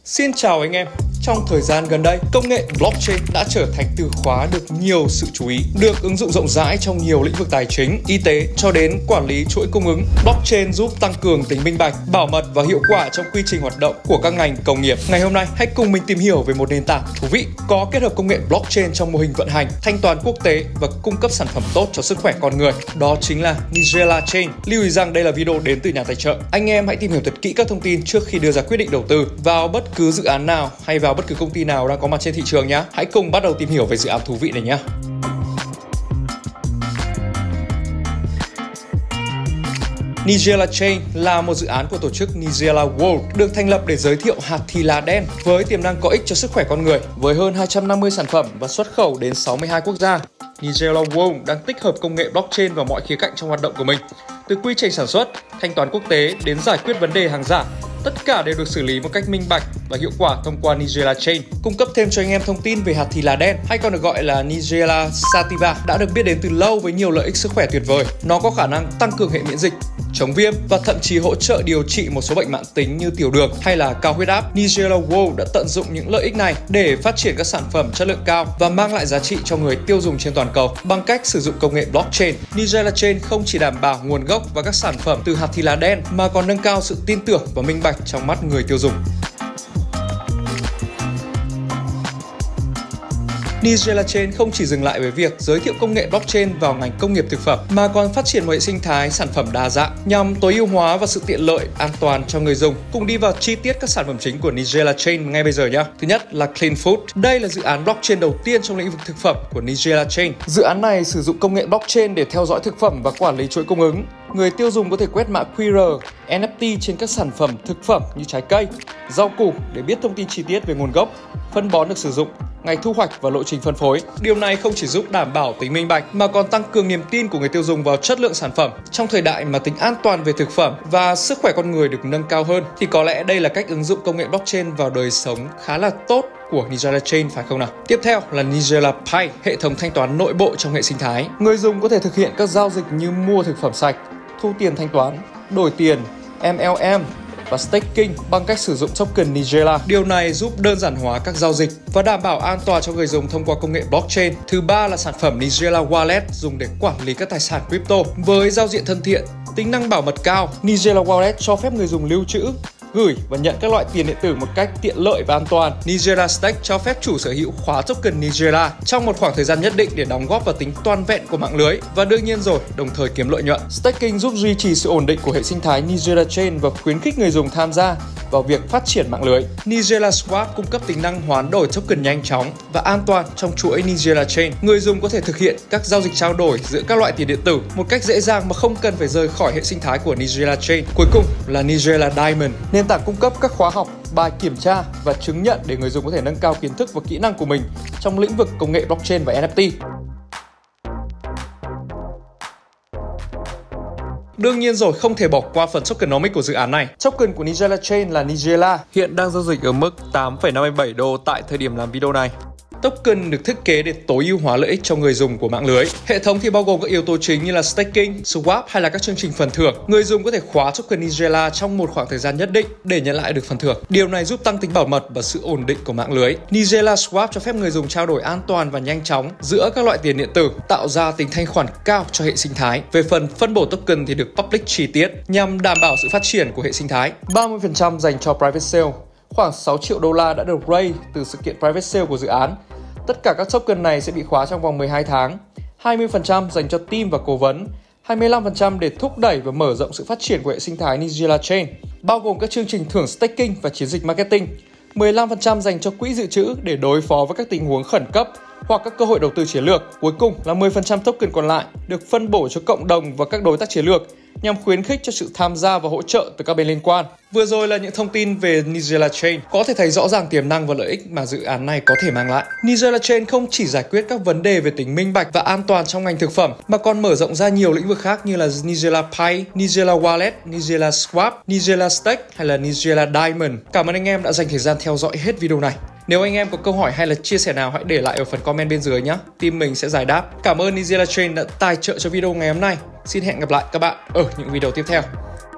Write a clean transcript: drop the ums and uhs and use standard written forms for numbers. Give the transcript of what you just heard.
Xin chào anh em. Trong thời gian gần đây, công nghệ blockchain đã trở thành từ khóa được nhiều sự chú ý, được ứng dụng rộng rãi trong nhiều lĩnh vực tài chính, y tế cho đến quản lý chuỗi cung ứng. Blockchain giúp tăng cường tính minh bạch, bảo mật và hiệu quả trong quy trình hoạt động của các ngành công nghiệp. Ngày hôm nay, hãy cùng mình tìm hiểu về một nền tảng thú vị có kết hợp công nghệ blockchain trong mô hình vận hành, thanh toán quốc tế và cung cấp sản phẩm tốt cho sức khỏe con người. Đó chính là Nigella Chain. Lưu ý rằng đây là video đến từ nhà tài trợ. Anh em hãy tìm hiểu thật kỹ các thông tin trước khi đưa ra quyết định đầu tư vào bất cứ dự án nào hay vào bất cứ công ty nào đang có mặt trên thị trường nhé. Hãy cùng bắt đầu tìm hiểu về dự án thú vị này nhé. Nigella Chain là một dự án của tổ chức Nigella World, được thành lập để giới thiệu hạt thì là đen với tiềm năng có ích cho sức khỏe con người. Với hơn 250 sản phẩm và xuất khẩu đến 62 quốc gia, Nigella World đang tích hợp công nghệ blockchain vào mọi khía cạnh trong hoạt động của mình. Từ quy trình sản xuất, thanh toán quốc tế đến giải quyết vấn đề hàng giả, tất cả đều được xử lý một cách minh bạch và hiệu quả thông qua Nigella Chain. Cung cấp thêm cho anh em thông tin về hạt thì là đen, hay còn được gọi là Nigella Sativa, đã được biết đến từ lâu với nhiều lợi ích sức khỏe tuyệt vời. Nó có khả năng tăng cường hệ miễn dịch, chống viêm và thậm chí hỗ trợ điều trị một số bệnh mãn tính như tiểu đường hay là cao huyết áp. Nigella World đã tận dụng những lợi ích này để phát triển các sản phẩm chất lượng cao và mang lại giá trị cho người tiêu dùng trên toàn cầu. Bằng cách sử dụng công nghệ blockchain, Nigella Chain không chỉ đảm bảo nguồn gốc và các sản phẩm từ hạt thì là đen mà còn nâng cao sự tin tưởng và minh bạch trong mắt người tiêu dùng. Nigella Chain không chỉ dừng lại với việc giới thiệu công nghệ blockchain vào ngành công nghiệp thực phẩm mà còn phát triển một hệ sinh thái sản phẩm đa dạng nhằm tối ưu hóa và sự tiện lợi, an toàn cho người dùng. Cùng đi vào chi tiết các sản phẩm chính của Nigella Chain ngay bây giờ nhé. Thứ nhất là Clean Food. Đây là dự án blockchain đầu tiên trong lĩnh vực thực phẩm của Nigella Chain. Dự án này sử dụng công nghệ blockchain để theo dõi thực phẩm và quản lý chuỗi cung ứng. Người tiêu dùng có thể quét mã QR, NFT trên các sản phẩm thực phẩm như trái cây, rau củ để biết thông tin chi tiết về nguồn gốc, phân bón được sử dụng, ngày thu hoạch và lộ trình phân phối. Điều này không chỉ giúp đảm bảo tính minh bạch mà còn tăng cường niềm tin của người tiêu dùng vào chất lượng sản phẩm. Trong thời đại mà tính an toàn về thực phẩm và sức khỏe con người được nâng cao hơn thì có lẽ đây là cách ứng dụng công nghệ blockchain vào đời sống khá là tốt của Nigella Chain, phải không nào? Tiếp theo là Nigella Pay, hệ thống thanh toán nội bộ trong hệ sinh thái. Người dùng có thể thực hiện các giao dịch như mua thực phẩm sạch, thu tiền thanh toán, đổi tiền, MLM và staking bằng cách sử dụng token Nigella. Điều này giúp đơn giản hóa các giao dịch và đảm bảo an toàn cho người dùng thông qua công nghệ blockchain. Thứ ba là sản phẩm Nigella Wallet dùng để quản lý các tài sản crypto. Với giao diện thân thiện, tính năng bảo mật cao, Nigella Wallet cho phép người dùng lưu trữ, gửi và nhận các loại tiền điện tử một cách tiện lợi và an toàn. Nigella Stake cho phép chủ sở hữu khóa token Nigella trong một khoảng thời gian nhất định để đóng góp vào tính toàn vẹn của mạng lưới và đương nhiên rồi, đồng thời kiếm lợi nhuận. Staking giúp duy trì sự ổn định của hệ sinh thái Nigella Chain và khuyến khích người dùng tham gia vào việc phát triển mạng lưới. Nigella Swap cung cấp tính năng hoán đổi token nhanh chóng và an toàn trong chuỗi Nigella Chain. Người dùng có thể thực hiện các giao dịch trao đổi giữa các loại tiền điện tử một cách dễ dàng mà không cần phải rời khỏi hệ sinh thái của Nigella Chain. Cuối cùng là Nigella Diamond, nền tảng cung cấp các khóa học, bài kiểm tra và chứng nhận để người dùng có thể nâng cao kiến thức và kỹ năng của mình trong lĩnh vực công nghệ blockchain và NFT. Đương nhiên rồi, không thể bỏ qua phần tokenomics của dự án này. Token của Nigella Chain là Nigella, hiện đang giao dịch ở mức 8,57 đô tại thời điểm làm video này. Token được thiết kế để tối ưu hóa lợi ích cho người dùng của mạng lưới. Hệ thống thì bao gồm các yếu tố chính như là staking, swap hay là các chương trình phần thưởng. Người dùng có thể khóa token Nigella trong một khoảng thời gian nhất định để nhận lại được phần thưởng. Điều này giúp tăng tính bảo mật và sự ổn định của mạng lưới. Nigella Swap cho phép người dùng trao đổi an toàn và nhanh chóng giữa các loại tiền điện tử, tạo ra tính thanh khoản cao cho hệ sinh thái. Về phần phân bổ token thì được public chi tiết nhằm đảm bảo sự phát triển của hệ sinh thái. 30% dành cho private sale. Khoảng 6 triệu đô la đã được raise từ sự kiện private sale của dự án. Tất cả các token này sẽ bị khóa trong vòng 12 tháng, 20% dành cho team và cố vấn, 25% để thúc đẩy và mở rộng sự phát triển của hệ sinh thái Nigella Chain, bao gồm các chương trình thưởng staking và chiến dịch marketing, 15% dành cho quỹ dự trữ để đối phó với các tình huống khẩn cấp hoặc các cơ hội đầu tư chiến lược. Cuối cùng là 10% token còn lại được phân bổ cho cộng đồng và các đối tác chiến lược nhằm khuyến khích cho sự tham gia và hỗ trợ từ các bên liên quan. Vừa rồi là những thông tin về Nigella Chain. Có thể thấy rõ ràng tiềm năng và lợi ích mà dự án này có thể mang lại. Nigella Chain không chỉ giải quyết các vấn đề về tính minh bạch và an toàn trong ngành thực phẩm mà còn mở rộng ra nhiều lĩnh vực khác như là Nigella Pay, Nigella Wallet, Nigella Swap, Nigella Stake hay là Nigella Diamond. Cảm ơn anh em đã dành thời gian theo dõi hết video này. Nếu anh em có câu hỏi hay là chia sẻ nào hãy để lại ở phần comment bên dưới nhé. Team mình sẽ giải đáp. Cảm ơn Nigella Chain đã tài trợ cho video ngày hôm nay. Xin hẹn gặp lại các bạn ở những video tiếp theo.